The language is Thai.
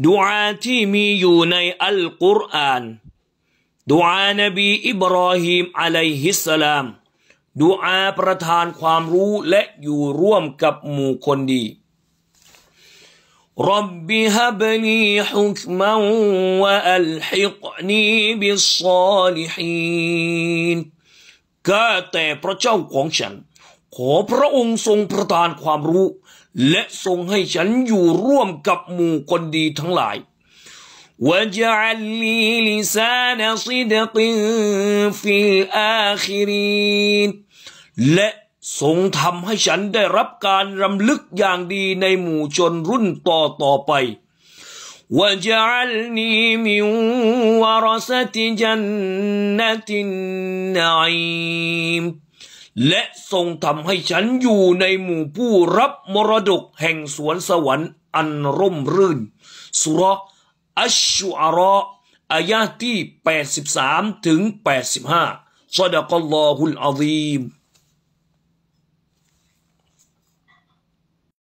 ดุอาที่มีอยู่ในอัลกุรอานดุอานบีอิบรอฮีมอะลัยฮิสสลามดุอาประทานความรู้และอยู่ร่วมกับหมู่คนดีรับบิฮับลีฮุกมันวะอัลฮิกนีบิศศอลิฮีนข้าแต่พระเจ้าของฉันขอพระองค์ทรงประทานความรู้และทรงให้ฉันอยู่ร่วมกับหมู่คนดีทั้งหลายวะจัลลีลิซานซิดกินฟิลอาคิรินและทรงทำให้ฉันได้รับการรำลึกอย่างดีในหมู่ชนรุ่นต่อไปวะจัลนีมินวะรสติจันนตินนัยมและทรงทำให้ฉันอยู่ในหมู่ผู้รับมรดกแห่งสวนสวรรค์อันร่มรื่นสุเราะห์อัชชุอาเราะห์อายะห์ที่83ถึง85 ซอดะกัลลอฮุลอะซีม